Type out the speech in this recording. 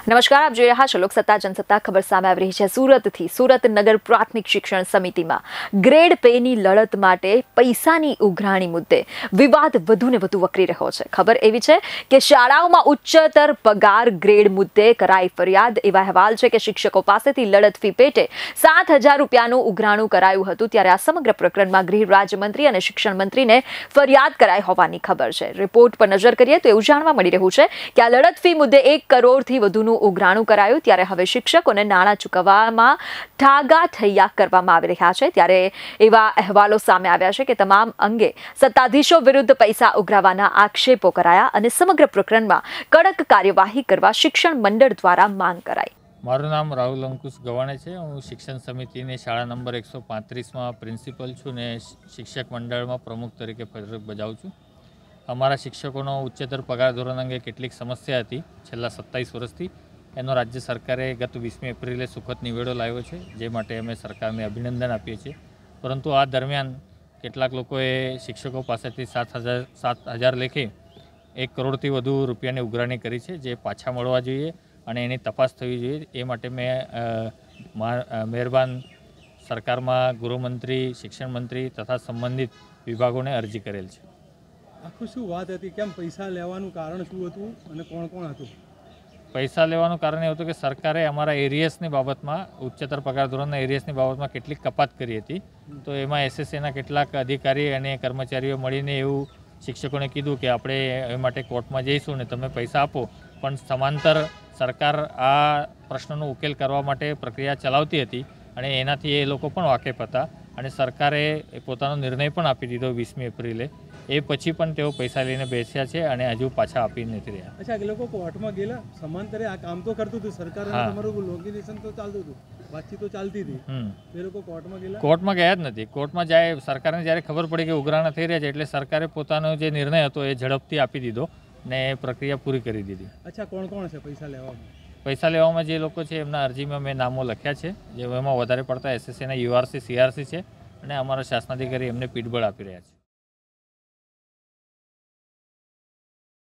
નમસ્કાર, આપ જોઈ રહ્યા છો લોકસત્તા જનસત્તા. ખબર સામે આવી રહી છે સુરતથી. સુરત નગર પ્રાથમિક શિક્ષણ સમિતિમાં ગ્રેડ પેની લડત માટે પૈસાની ઉઘરાણી મુદ્દે વિવાદ વધુને વધુ વકરી રહ્યો છે. ખબર એવી છે કે શાળાઓમાં ઉચ્ચતર પગાર ગ્રેડ મુદ્દે કરાઈ ફરિયાદ. એવા અહેવાલ છે કે શિક્ષકો પાસેથી લડત ફી પેટે 7,000 રૂપિયાનું ઉઘરાણું કરાયું હતું. ત્યારે આ સમગ્ર પ્રકરણમાં ગૃહ રાજ્યમંત્રી અને શિક્ષણ મંત્રીને ફરિયાદ કરાઈ હોવાની ખબર છે. રિપોર્ટ પર નજર કરીએ તો એવું જાણવા મળી રહ્યું છે કે આ લડત ફી મુદ્દે 1 કરોડથી વધુનું ઉઘરાણું કરાયું. ત્યારે હવે શિક્ષકોને નાણાં ચૂકવવામાં ઠાગાઠૈયા કરવામાં આવી રહ્યા છે. ત્યારે એવા અહેવાલો સામે આવ્યા છે કે તમામ અંગે સત્તાધીશો વિરુદ્ધ પૈસા ઉઘરાવવાના આક્ષેપો કરાયા અને સમગ્ર પ્રકરણમાં કડક કાર્યવાહી કરવા શિક્ષણ મંડળ દ્વારા માંગ કરાઈ. મારું નામ રાહુલ અંકુશ ગવાણે છે. હું શિક્ષણ સમિતિની શાળા નંબર 135માં પ્રિન્સિપલ છું ને શિક્ષક મંડળમાં પ્રમુખ તરીકે ફરજ બજાવું છું. અમારા શિક્ષકોનો ઉચ્ચતર પગાર ધોરણ અંગે કેટલીક સમસ્યા હતી છેલ્લા 27 વર્ષથી. એનો રાજ્ય સરકારે ગત 20મી એપ્રિલે સુખદ નિવેડો લાવ્યો છે, જે માટે અમે સરકારને અભિનંદન આપીએ છીએ. પરંતુ આ દરમિયાન કેટલાક લોકોએ શિક્ષકો પાસેથી 7,000 લેખે 1 કરોડથી વધુ રૂપિયાની ઉઘરાણી કરી છે, જે પાછા મળવા જોઈએ અને એની તપાસ થવી જોઈએ. એ માટે મેં મહેરબાન સરકારમાં ગૃહમંત્રી, શિક્ષણ મંત્રી તથા સંબંધિત વિભાગોને અરજી કરેલ છે. આખું શું વાત હતી? કેમ પૈસા લેવાનું કારણ શું હતું અને કોણ કોણ હતું? પૈસા લેવાનું કારણ એવું હતું કે સરકારે અમારા એરિયસની બાબતમાં, ઉચ્ચતર પગાર ધોરણના એરિયસની બાબતમાં કેટલીક કપાત કરી હતી. તો એમાં એસએસસીના કેટલાક અધિકારી અને કર્મચારીઓ મળીને એવું શિક્ષકોને કીધું કે આપણે એ માટે કોર્ટમાં જઈશું ને તમે પૈસા આપો. પણ સમાંતર સરકાર આ પ્રશ્નનો ઉકેલ કરવા માટે પ્રક્રિયા ચલાવતી હતી અને એનાથી એ લોકો પણ વાકેફ હતા અને સરકારે પોતાનો નિર્ણય પણ આપી દીધો 20મી એપ્રિલે. એ પછી પણ તેઓ પૈસા લઈને બેસ્યા છે અને હજુ પાછા આપી નથી રહ્યા. અચ્છા, એ લોકો કોર્ટમાં ગયેલા? સમાંતરે આ કામ તો કરતું હતું સરકાર, તમારું લોકેશન તો ચાલતું હતું, વાતચીત તો ચાલતી હતી. એ લોકો કોર્ટમાં ગયેલા? કોર્ટમાં ગયા જ નથી. કોર્ટમાં જાય સરકારને જ્યારે ખબર પડી કે ઉઘરાણા થઈ રહ્યા છે એટલે સરકારે પોતાનો જે નિર્ણય હતો એ ઝડપથી આપી દીધો ને પ્રક્રિયા પૂરી કરી દીધી. અચ્છા, કોણ કોણ છે પૈસા લેવામાં? પૈસા લેવામાં જે લોકો છે એમના અરજીમાં મેં નામો લખ્યા છે. જે એમાં વધારે પડતા એસએસસીના યુઆરસી, સીઆરસી છે અને અમારા શાસનાધિકારી એમને પીઠબળ આપી રહ્યા છે.